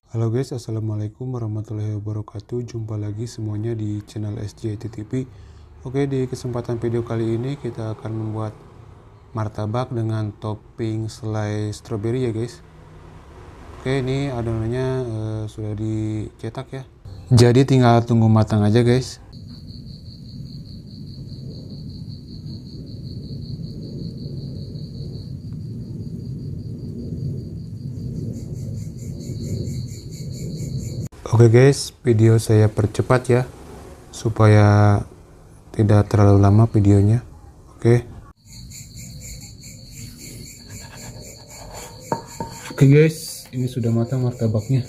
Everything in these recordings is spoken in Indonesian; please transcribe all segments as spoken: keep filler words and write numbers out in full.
Halo guys, assalamualaikum warahmatullahi wabarakatuh. Jumpa lagi semuanya di channel S J I T T V. Oke, di kesempatan video kali ini kita akan membuat martabak dengan topping selai stroberi ya guys. Oke, ini adonannya uh, sudah dicetak ya. Jadi tinggal tunggu matang aja guys. Oke guys, video saya percepat ya, supaya tidak terlalu lama videonya. Oke. Oke guys, ini sudah matang martabaknya.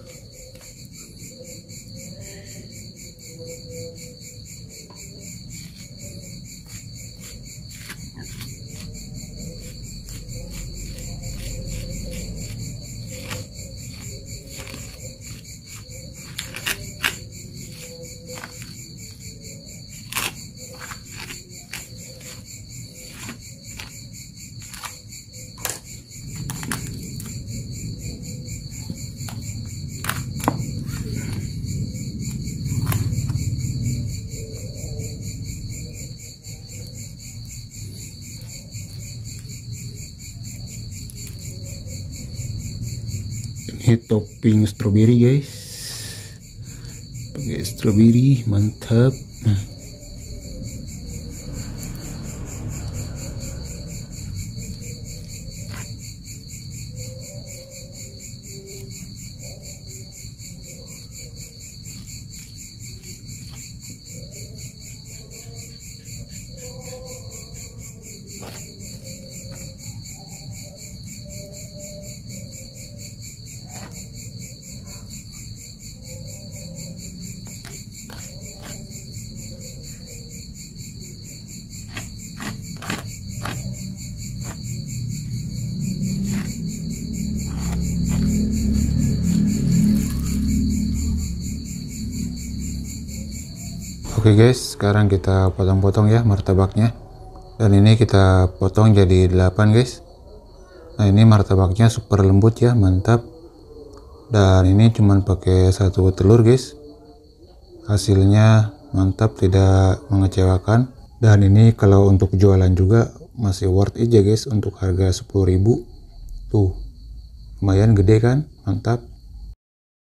Ini topping stroberi guys, pakai stroberi mantap. Nah, oke guys, sekarang kita potong-potong ya martabaknya. Dan ini kita potong jadi delapan guys. Nah, ini martabaknya super lembut ya, mantap. Dan ini cuman pakai satu telur guys. Hasilnya mantap, tidak mengecewakan. Dan ini kalau untuk jualan juga masih worth it ya guys, untuk harga sepuluh ribu. Tuh, lumayan gede kan, mantap.